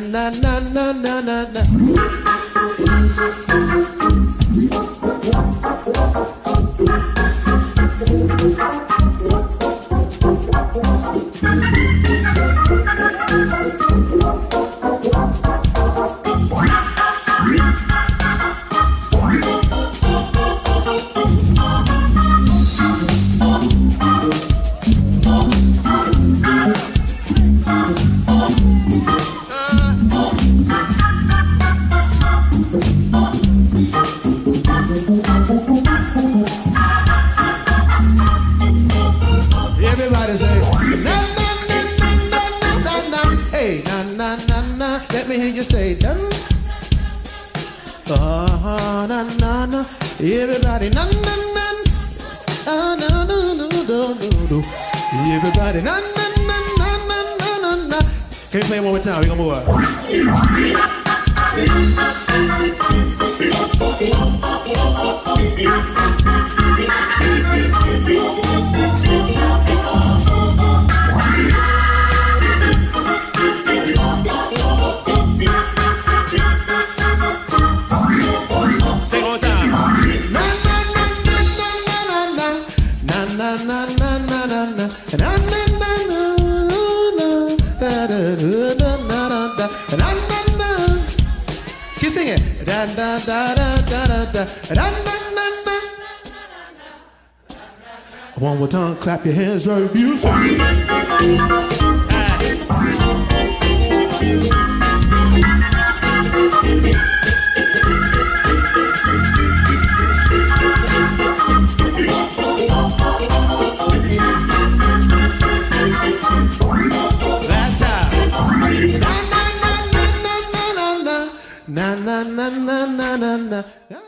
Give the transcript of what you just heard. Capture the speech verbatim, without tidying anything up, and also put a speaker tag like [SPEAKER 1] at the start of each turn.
[SPEAKER 1] na na na na na na. Everybody say, na na na na na na na. Hey, na na na na. Let me hear you say, na. Ah, na na na. Everybody, na na na. Ah, na na na na na. Everybody, na na na na na na na. Can you play one more time? We gonna move on. Say one more time. Na na na na na na na na na na na na na na na na na na da da da da da da da da. Keep singing. Da da da da da da da da da da. One more time, clap your hands right if you sing. Last time. Na na na na na na na na na na na na na.